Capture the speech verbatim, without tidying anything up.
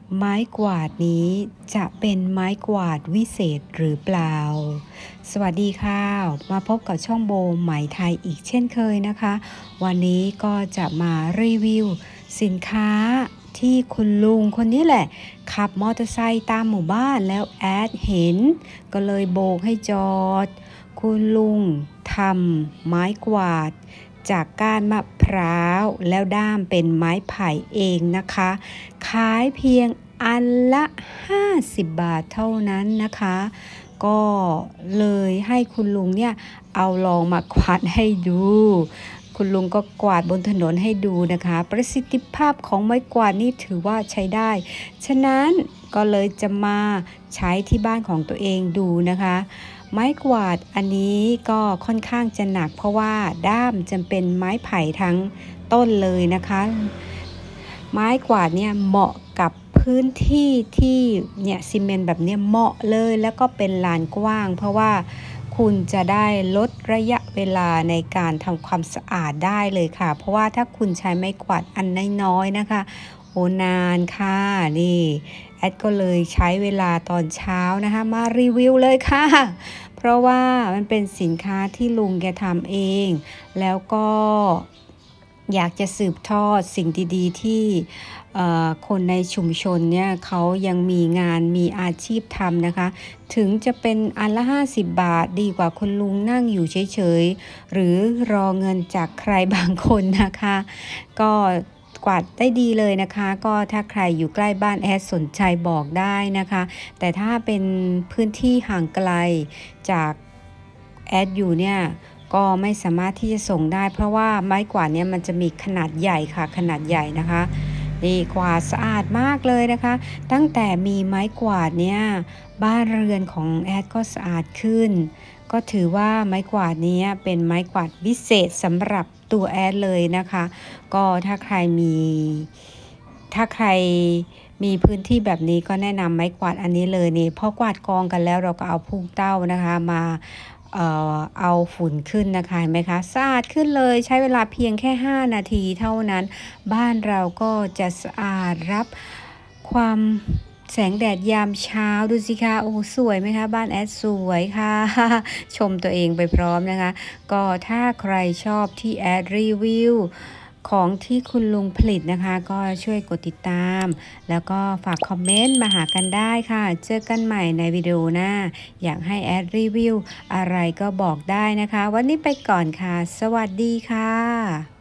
ไม้กวาดนี้จะเป็นไม้กวาดวิเศษหรือเปล่าสวัสดีค่ะมาพบกับช่องโบไหมไทยอีกเช่นเคยนะคะวันนี้ก็จะมารีวิวสินค้าที่คุณลุงคนนี้แหละขับมอเตอร์ไซค์ตามหมู่บ้านแล้วแอดเห็นก็เลยโบกให้จอดคุณลุงทำไม้กวาดจากก้านมะพร้าวแล้วด้ามเป็นไม้ไผ่เองนะคะขายเพียงอันละห้าสิบบาทเท่านั้นนะคะก็เลยให้คุณลุงเนี่ยเอาลองมากวาดให้ดูคุณลุงก็กวาดบนถนนให้ดูนะคะประสิทธิภาพของไม้กวาดนี่ถือว่าใช้ได้ฉะนั้นก็เลยจะมาใช้ที่บ้านของตัวเองดูนะคะไม้กวาดอันนี้ก็ค่อนข้างจะหนักเพราะว่าด้ามจะเป็นไม้ไผ่ทั้งต้นเลยนะคะไม้กวาดเนี่ยเหมาะกับพื้นที่ที่เนี่ยซีเมนต์แบบนี้เหมาะเลยแล้วก็เป็นลานกว้างเพราะว่าคุณจะได้ลดระยะเวลาในการทำความสะอาดได้เลยค่ะเพราะว่าถ้าคุณใช้ไม้กวาดอันน้อยๆนะคะโอ้นานค่ะนี่แอดก็เลยใช้เวลาตอนเช้านะคะมารีวิวเลยค่ะเพราะว่ามันเป็นสินค้าที่ลุงแกทำเองแล้วก็อยากจะสืบทอดสิ่งดีๆที่คนในชุมชนเนี่ยเขายังมีงานมีอาชีพทำนะคะถึงจะเป็นอันละห้าสิบบาทดีกว่าคุณลุงนั่งอยู่เฉยๆหรือรอเงินจากใครบางคนนะคะก็กวาดได้ดีเลยนะคะก็ถ้าใครอยู่ใกล้บ้านแอดสนใจบอกได้นะคะแต่ถ้าเป็นพื้นที่ห่างไกลจากแอดอยู่เนี่ยก็ไม่สามารถที่จะส่งได้เพราะว่าไม้กวาดเนี่ยมันจะมีขนาดใหญ่ค่ะขนาดใหญ่นะคะนี่กวาดสะอาดมากเลยนะคะตั้งแต่มีไม้กวาดเนี่ยบ้านเรือนของแอดก็สะอาดขึ้นก็ถือว่าไม้กวาดนี้เป็นไม้กวาดวิเศษสำหรับตัวแอดเลยนะคะก็ถ้าใครมีถ้าใครมีพื้นที่แบบนี้ก็แนะนำไม้กวาดอันนี้เลยนี่พอกวาดกองกันแล้วเราก็เอาพุ่งเต้านะคะมาเอ่อเอาฝุ่นขึ้นนะคะเห็นไหมคะสะอาดขึ้นเลยใช้เวลาเพียงแค่ห้านาทีเท่านั้นบ้านเราก็จะสะอาดรับความแสงแดดยามเช้าดูสิคะโอ้สวยไหมคะบ้านแอดสวยค่ะชมตัวเองไปพร้อมนะคะก็ถ้าใครชอบที่แอดรีวิวของที่คุณลุงผลิตนะคะก็ช่วยกดติดตามแล้วก็ฝากคอมเมนต์มาหากันได้ค่ะเจอกันใหม่ในวิดีโอหน้าอยากให้แอดรีวิวอะไรก็บอกได้นะคะวันนี้ไปก่อนค่ะสวัสดีค่ะ